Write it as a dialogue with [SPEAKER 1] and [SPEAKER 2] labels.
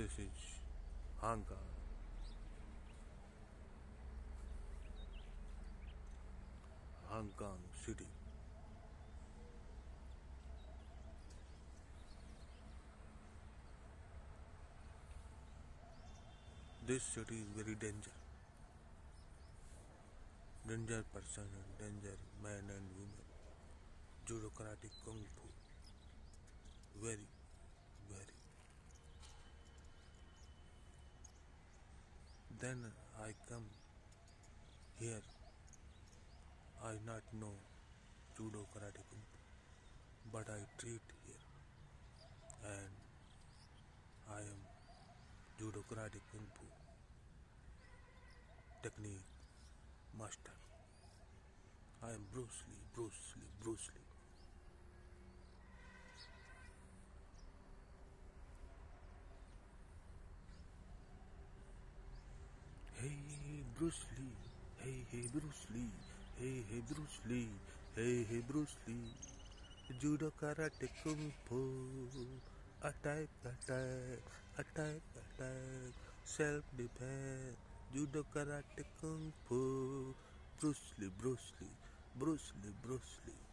[SPEAKER 1] This is Hong Kong, Hong Kong City. This city is very danger person and danger man and women. Judo, karate, kung fu, very, very. Then I come here. I not know judo, karate, kung fu, but I treat here, and I am judo, karate, kung fu technique master. I am Bruce Lee, Bruce Lee, Bruce Lee. Hey, Bruce Lee. Hey, Bruce Lee. Hey, Bruce Lee. Hey, Bruce Lee. Judo, karate, kung fu. Attack, attack, attack, attack. Self-defense. Judo, karate, kung fu. Bruce Lee, Bruce Lee. Bruce Lee, Bruce Lee.